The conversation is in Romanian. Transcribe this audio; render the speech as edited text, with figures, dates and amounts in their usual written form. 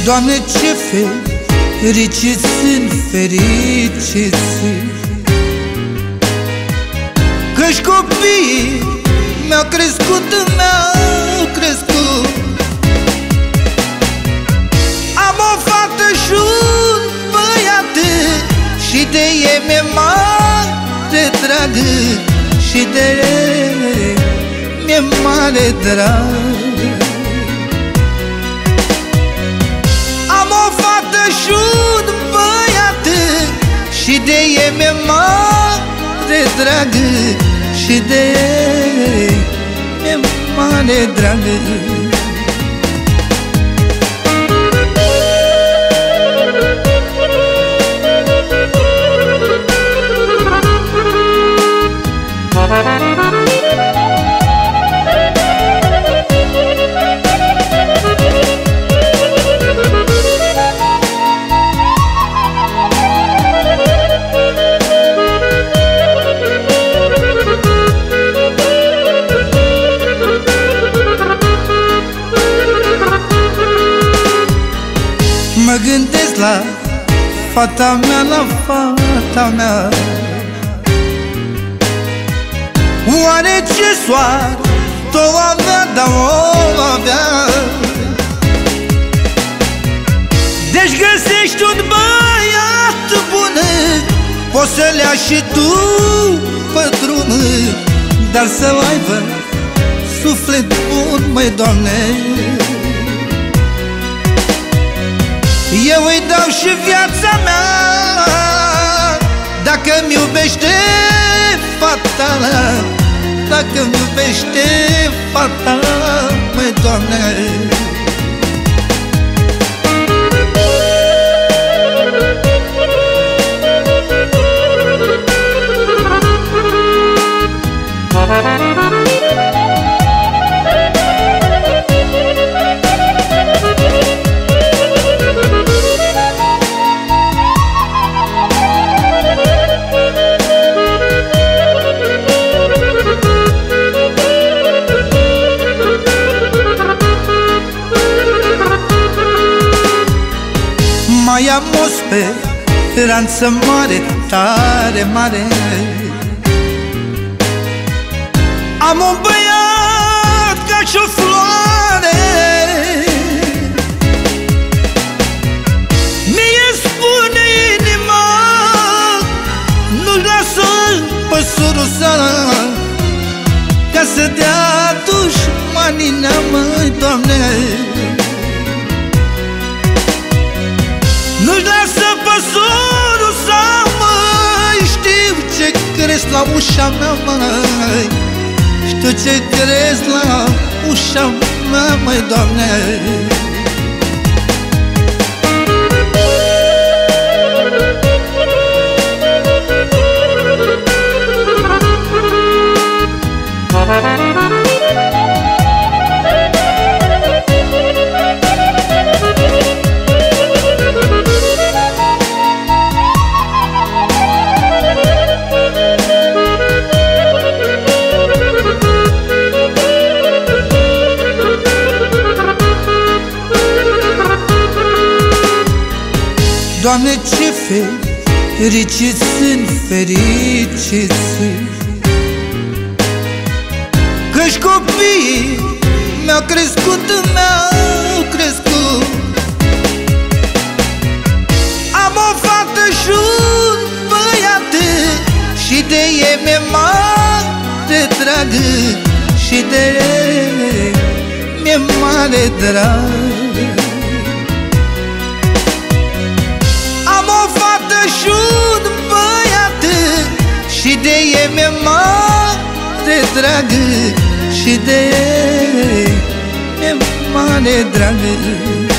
Doamne, ce fericiți sunt, fericiți sunt, că-și copiii mi-au crescut, mi-au crescut. Am o fată și un băiat și de ei mi-e mare drag, și de ei mi-e mare drag. Am o fată și un băiat și de ei mi-e mare drag, și de ei mi-e mare drag. Mă gândesc la fata mea, la fata mea. Oare ce soartă o avea, dar o avea? Deci găsești un băiat bun, poți să-l ia și tu pe drum, dar să aibă suflet bun, măi, Doamne. Eu îi dau și viața mea, dacă-mi iubește fata, dacă-mi iubește fata, măi, Doamne. Mai am o speranță mare, tare mare. Am un băiat ca și o floare. Mie spune inima, nu-și lasă păsurul său, ca să dea dușmanii, măi, Doamne. Nu-și lasă păsurul sau, măi, știu ce crezi la ușa mea, măi, știu ce crezi la ușa mea, măi, Doamne. Doamne, ce fericiți sunt, fericiți sunt, că-și copiii mi-au crescut, mi-au crescut. Am o fată și un băiat și de ei mi-e mare drag, și de ei mi-e mare drag. Și un băiat și de ei mi-e mare drag, și de ei mi-e mare drag.